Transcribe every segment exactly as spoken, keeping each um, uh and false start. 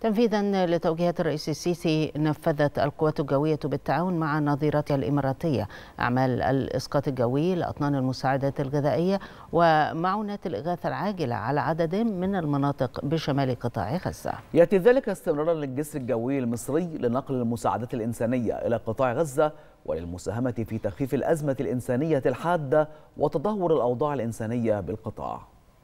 تنفيذا لتوجيهات الرئيس السيسي، نفذت القوات الجوية بالتعاون مع نظيرتها الإماراتية أعمال الإسقاط الجوي لأطنان المساعدات الغذائية ومعونات الإغاثة العاجلة على عدد من المناطق بشمال قطاع غزة. يأتي ذلك استمرارا للجسر الجوي المصري لنقل المساعدات الإنسانية إلى قطاع غزة وللمساهمة في تخفيف الأزمة الإنسانية الحادة وتدهور الأوضاع الإنسانية بالقطاع.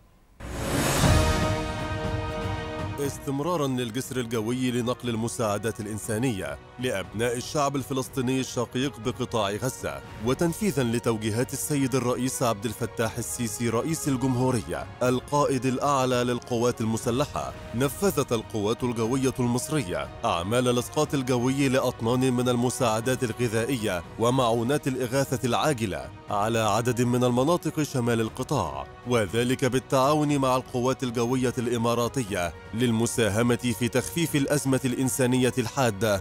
استمرارا للجسر الجوي لنقل المساعدات الإنسانية لأبناء الشعب الفلسطيني الشقيق بقطاع غزة، وتنفيذا لتوجيهات السيد الرئيس عبد الفتاح السيسي رئيس الجمهورية القائد الأعلى للقوات المسلحة، نفذت القوات الجوية المصرية أعمال الإسقاط الجوي لأطنان من المساعدات الغذائية ومعونات الإغاثة العاجلة على عدد من المناطق شمال القطاع، وذلك بالتعاون مع القوات الجوية الإماراتية للمساهمة في تخفيف الأزمة الإنسانية الحادة.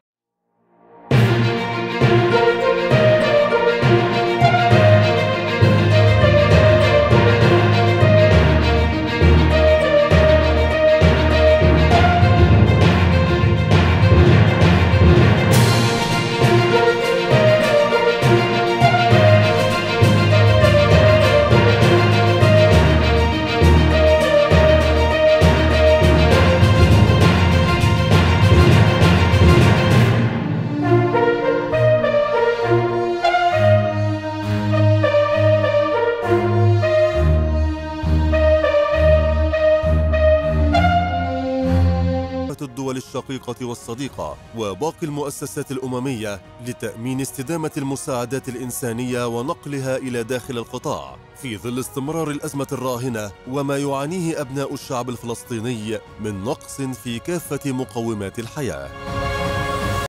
الدول الشقيقة والصديقة وباقي المؤسسات الأممية لتأمين استدامة المساعدات الإنسانية ونقلها إلى داخل القطاع في ظل استمرار الأزمة الراهنة وما يعانيه أبناء الشعب الفلسطيني من نقص في كافة مقومات الحياة.